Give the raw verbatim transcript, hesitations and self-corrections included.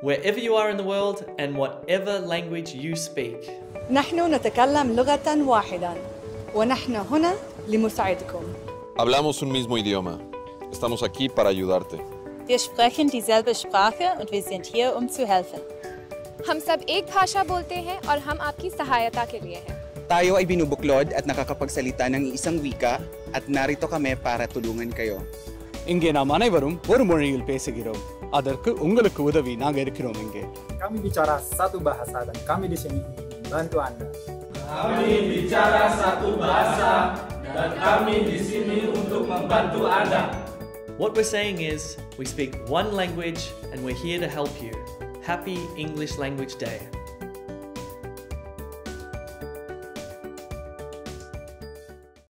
wherever you are in the world and whatever language you speak. نحن نتكلم لغة واحدة ونحن هنا لمساعدكم. Hablamos un mismo idioma. Estamos aquí para ayudarte. Wir sprechen dieselbe Sprache und wir sind hier, um zu helfen. हम सब एक भाषा बोलते हैं और हम आपकी सहायता के लिए हैं. Tayo ay binubuklod at nakakapagsalita ng isang wika at narito kami para tulungan kayo. இங்கே நாம் அனைவரும் ஒரு மொழியில் பேசுகிறோம். அதற்கு உங்களுக்கு உதவி நாங்க இருக்கிறோம் இங்கே. Kami bicara satu bahasa dan kami di sini bantu Anda. Kami bicara satu bahasa dan kami di sini untuk membantu Anda. What we're saying is, we speak one language and we're here to help you. Happy English Language Day.